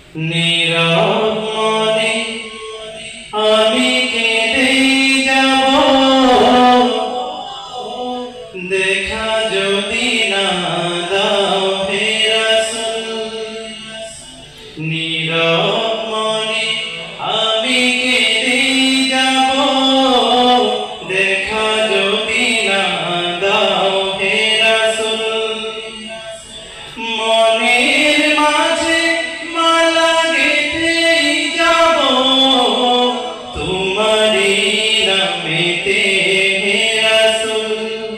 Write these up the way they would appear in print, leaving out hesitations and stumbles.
নীরব মনে আমি কেঁদে যাব, দেখা যদি না দাও হে রাসূল। নীরব মনে আমি কেঁদে যাব, দেখা যদি না দাও হে রাসূল। মনের মাঝে মালা গেঁথেই যাব, তোমারই নামেতে হে রাসূল।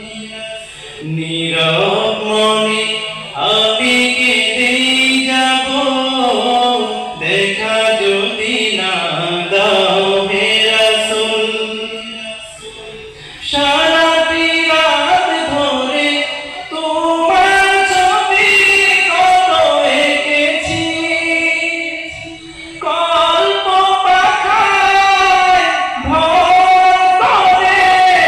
নীরব মনে আমি কেঁদেই যাব, দেখা যদি না দাও হে রাসূল। সারাটি রাত ধরে তোমার ছবি কত এঁকেছি, কল্প পাখায় ভর করে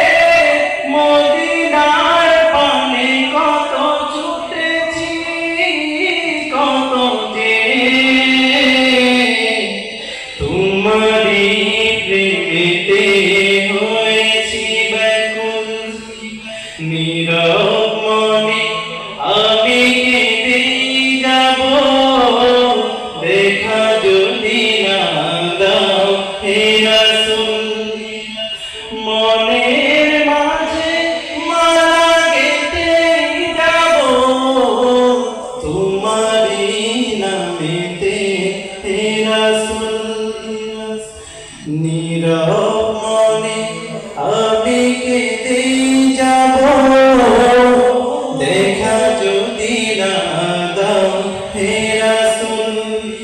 মদিনার পানে কত ছুটেছি, কত যে তোমারই প্রেমেতে হয়েছি ব্যাকুল। নীরব মনে আমি কেঁদেই যাব, দেখা যদি না দাও হে রাসূল। মনের মাঝে মালা গেঁথেই যাব, তোমারই নামেতে হে রাসূল। নীরব মনে আমি কেঁদেই যাব, দেখা যদি না দাও হে রাসূল।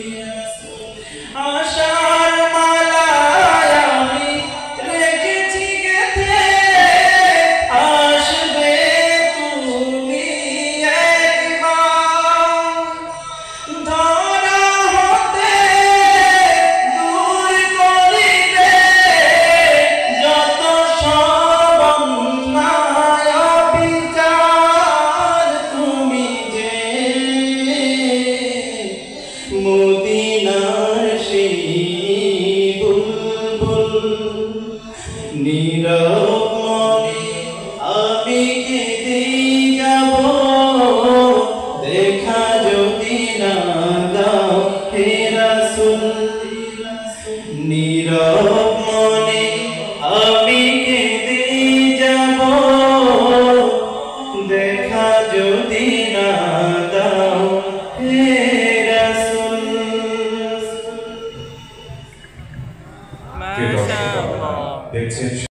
আশার মালায় আমি রেখেছি গেঁথে, আসবে তুমি একবার। ধরা হতে দূর করিবে যত সব অন্যায় বিচার, তুমি যে মদিনার সেই বুলবুল। নীরব মনে আমি কেঁদেই যাব, দেখা যদি না দাও হে রাসূল। নীরব মনে আমি কেঁদেই যাব, দেখা যদি না দাও হে রাসূল। মাশাআল্লাহ। দেখছেন